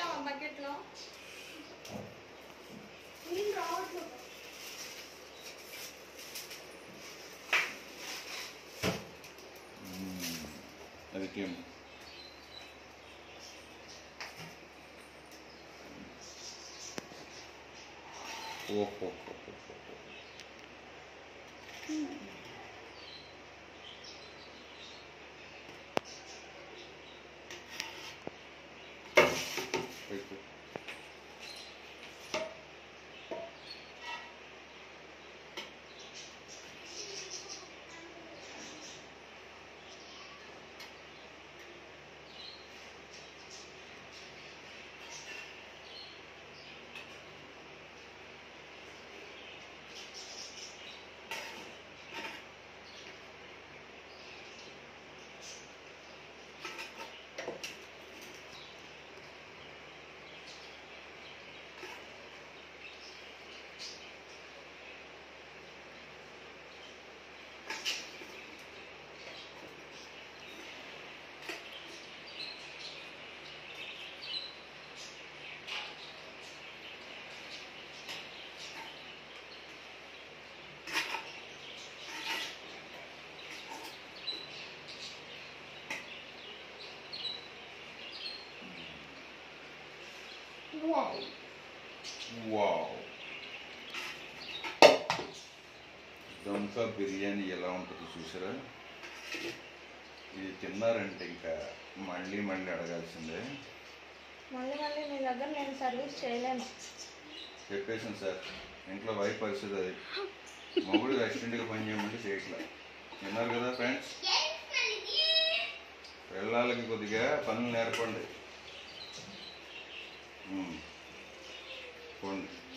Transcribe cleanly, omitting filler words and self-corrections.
పెట్టావా బకెట్లో? నీళ్ళు రావట్లేదు. అది కేమ్ ఓహో Wow. వావ్ దమ్కా బిర్యానీ ఎలా ఉంటుందో చూసారా? ఇది తిన్నారంటే ఇంకా మళ్ళీ మళ్ళీ అడగాల్సిందే. మళ్ళీ మళ్ళీ మీ దగ్గర నేను సర్వీస్ చేయలేను. చెప్పేసాను సార్, ఇంట్లో వైఫ్ పరిస్థితి అది. మొగుడు రెస్టారెంట్గా పని చేయమంటే చేయట్లా. విన్నారు కదా ఫ్రెండ్స్, పిల్లలకి కొద్దిగా పనులు నేర్పండి. పోండి.